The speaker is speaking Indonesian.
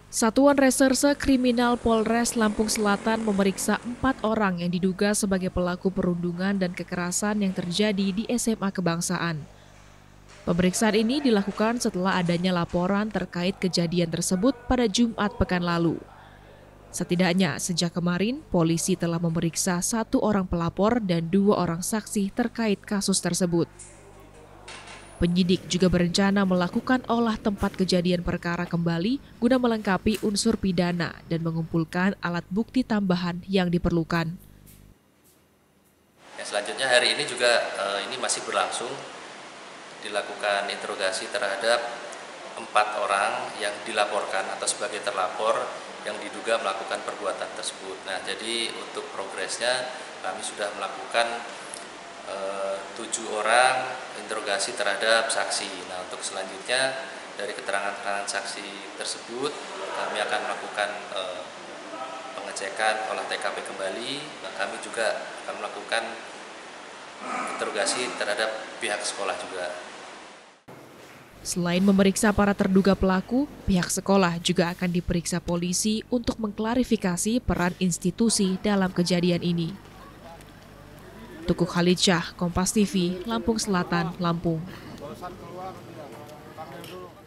Satuan Reserse Kriminal Polres Lampung Selatan memeriksa 4 orang yang diduga sebagai pelaku perundungan dan kekerasan yang terjadi di SMA Kebangsaan. Pemeriksaan ini dilakukan setelah adanya laporan terkait kejadian tersebut pada Jumat pekan lalu. Setidaknya sejak kemarin, polisi telah memeriksa 1 orang pelapor dan 2 orang saksi terkait kasus tersebut. Penyidik juga berencana melakukan olah tempat kejadian perkara kembali guna melengkapi unsur pidana dan mengumpulkan alat bukti tambahan yang diperlukan. Ya, selanjutnya hari ini juga ini masih berlangsung, dilakukan interogasi terhadap 4 orang yang dilaporkan atau sebagai terlapor yang diduga melakukan perbuatan tersebut. Nah, jadi untuk progresnya kami sudah melakukan 7 orang interogasi terhadap saksi. Nah, untuk selanjutnya dari keterangan-keterangan saksi tersebut kami akan melakukan pengecekan olah TKP kembali. Nah, kami juga akan melakukan interogasi terhadap pihak sekolah juga. Selain memeriksa para terduga pelaku, pihak sekolah juga akan diperiksa polisi untuk mengklarifikasi peran institusi dalam kejadian ini. Tukuk Khalidsyah, Kompas TV, Lampung Selatan, Lampung.